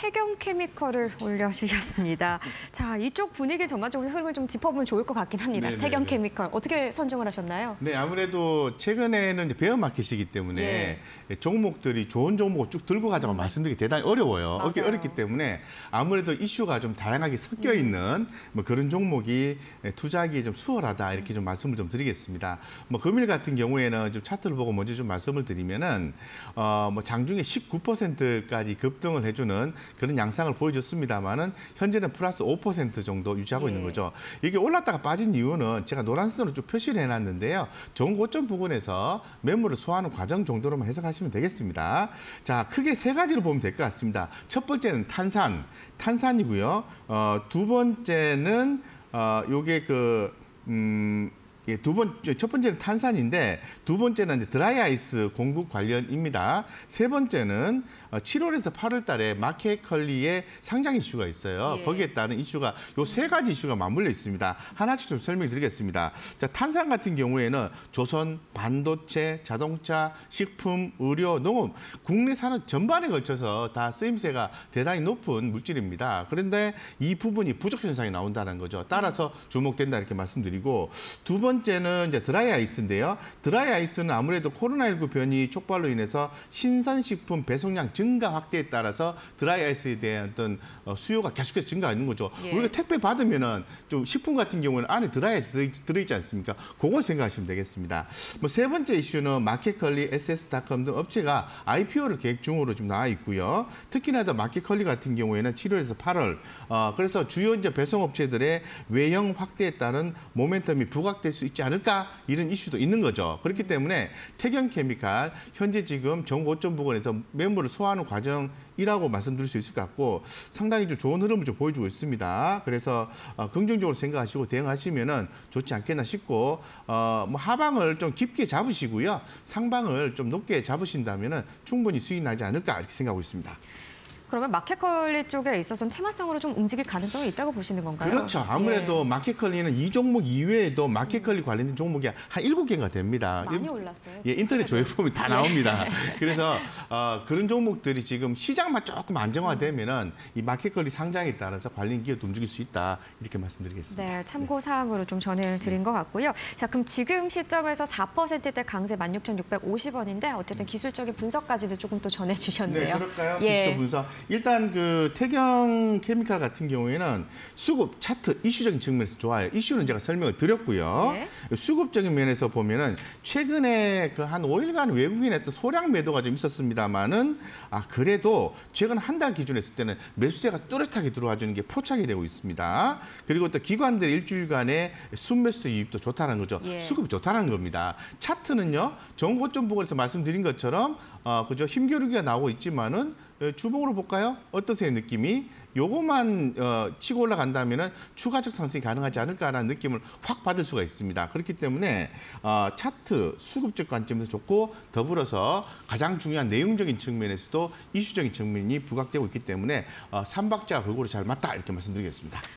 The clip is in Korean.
태경케미컬을 올려주셨습니다. 자, 이쪽 분위기 전반적으로 흐름을 좀 짚어보면 좋을 것 같긴 합니다. 네네네. 태경케미컬 어떻게 선정을 하셨나요? 네, 아무래도 최근에는 이제 베어 마켓이기 때문에 종목들이 좋은 종목을 쭉 들고 가자고 말씀드리기 대단히 어려워요. 어렵기 때문에 아무래도 이슈가 좀 다양하게 섞여 있는 뭐 그런 종목이 투자하기 좀 수월하다 이렇게 좀 말씀을 좀 드리겠습니다. 뭐 금일 같은 경우에는 좀 차트를 보고 먼저 좀 말씀을 드리면은 뭐 장중에 19%까지 급등을 해주는 그런 양상을 보여줬습니다만은 현재는 플러스 5% 정도 유지하고 있는 거죠. 이게 올랐다가 빠진 이유는 제가 노란선으로 쭉 표시를 해놨는데요. 정고점 부근에서 매물을 소화하는 과정 정도로만 해석하시면 되겠습니다. 자, 크게 세 가지로 보면 될 것 같습니다. 첫 번째는 탄산이고요. 두 번째는 요게 첫 번째는 탄산인데 두 번째는 이제 드라이 아이스 공급 관련입니다. 세 번째는 7월에서 8월 달에 마켓컬리의 상장 이슈가 있어요. 거기에 따른 이슈가 요 세 가지 이슈가 맞물려 있습니다. 하나씩 좀 설명드리겠습니다. 자, 탄산 같은 경우에는 조선, 반도체, 자동차, 식품, 의료, 농업, 국내 산업 전반에 걸쳐서 다 쓰임새가 대단히 높은 물질입니다. 그런데 이 부분이 부족 현상이 나온다는 거죠. 따라서 주목된다 이렇게 말씀드리고 두 번째는 이제 드라이 아이스인데요. 드라이 아이스는 아무래도 코로나19 변이 촉발로 인해서 신선식품 배송량 증가 확대에 따라서 드라이 아이스에 대한 어떤 수요가 계속해서 증가하는 거죠. 우리가 택배 받으면은 좀 식품 같은 경우는 안에 드라이 아이스 들어있지 않습니까? 그걸 생각하시면 되겠습니다. 뭐 세 번째 이슈는 마켓컬리, SS.com 등 업체가 IPO를 계획 중으로 좀 나와 있고요. 특히나 더 마켓컬리 같은 경우에는 7월에서 8월 그래서 주요 이제 배송업체들의 외형 확대에 따른 모멘텀이 부각될 수 있지 않을까 이런 이슈도 있는 거죠. 그렇기 때문에 태경케미칼 현재 지금 정고점 부근에서 매물을 소화하는 과정이라고 말씀드릴 수 있을 것 같고 상당히 좀 좋은 흐름을 좀 보여주고 있습니다. 그래서 긍정적으로 생각하시고 대응하시면은 좋지 않겠나 싶고 뭐 하방을 좀 깊게 잡으시고요. 상방을 좀 높게 잡으신다면은 충분히 수익 나지 않을까 이렇게 생각하고 있습니다. 그러면 마켓컬리 쪽에 있어서는 테마성으로 좀 움직일 가능성이 있다고 보시는 건가요? 그렇죠. 아무래도 마켓컬리는 이 종목 이외에도 마켓컬리 관련된 종목이 한 7개가 됩니다. 많이 올랐어요. 인터넷 조회 보면 다 나옵니다. 그래서 그런 종목들이 지금 시장만 조금 안정화되면은 이 마켓컬리 상장에 따라서 관련 기업도 움직일 수 있다. 이렇게 말씀드리겠습니다. 네, 참고 사항으로 좀 전해드린 것 같고요. 자, 그럼 지금 시점에서 4%대 강세 16,650원인데 어쨌든 기술적인 분석까지도 조금 또 전해주셨네요. 네, 그럴까요? 기술적 분석. 일단 그 태경케미칼 같은 경우에는 수급 차트 이슈적인 측면에서 좋아요. 이슈는 제가 설명을 드렸고요. 수급적인 면에서 보면은 최근에 그 한 5일간 외국인의 또 소량 매도가 좀 있었습니다만은 그래도 최근 한 달 기준에 했을 때는 매수세가 뚜렷하게 들어와 주는 게 포착이 되고 있습니다. 그리고 또 기관들 일주일간의 순매수 유입도 좋다는 거죠. 수급이 좋다는 겁니다. 차트는요. 정고점 부근에서 말씀드린 것처럼 그죠 힘겨루기가 나오고 있지만은 주봉으로 볼까요? 어떠세요, 느낌이? 요것만 치고 올라간다면은 추가적 상승이 가능하지 않을까라는 느낌을 확 받을 수가 있습니다. 그렇기 때문에 차트, 수급적 관점에서 좋고 더불어서 가장 중요한 내용적인 측면에서도 이슈적인 측면이 부각되고 있기 때문에 삼박자가 골고루 잘 맞다 이렇게 말씀드리겠습니다.